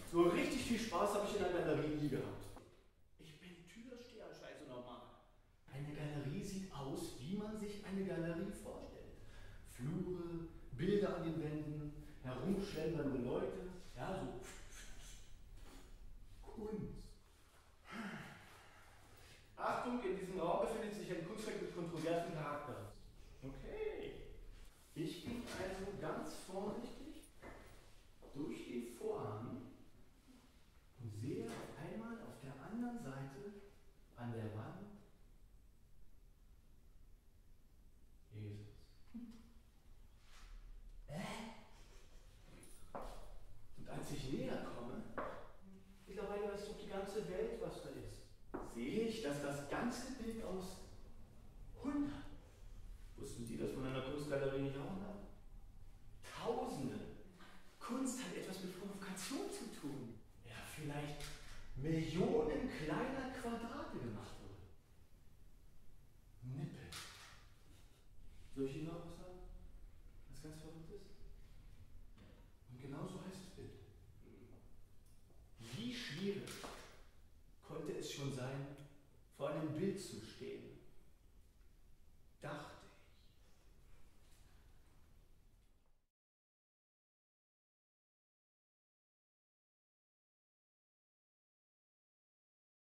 So richtig viel Spaß habe ich in der Galerie nie gehabt. Ich bin Türsteher, scheiße normal. Eine Galerie sieht aus, wie man sich eine Galerie vorstellt. Flure, Bilder an den Wänden, herumschlendernde Leute, ja, so Kunst. Achtung, in diesem Raum befindet sich ein Kunstwerk mit kontroversem Charakter. Okay. Ich gehe also ganz vorsichtig durch den Vorhang und sehe auf einmal auf der anderen Seite an der Wand Jesus. Und als ich näher komme, mittlerweile weiß doch die ganze Welt, was da ist, sehe ich, dass das ganze Bild aus Hunderten, wussten Sie das von einer Kunstgalerie nicht auch noch? Tausende. Kunst hat etwas mit Provokation zu tun. Ja, vielleicht Millionen kleiner Quadrate gemacht wurde. Nippel. Soll ich Ihnen noch was sagen? Was ganz verrückt ist? Und genau so heißt das Bild. Wie schwierig konnte es schon sein, vor einem Bild zu stehen? Dachte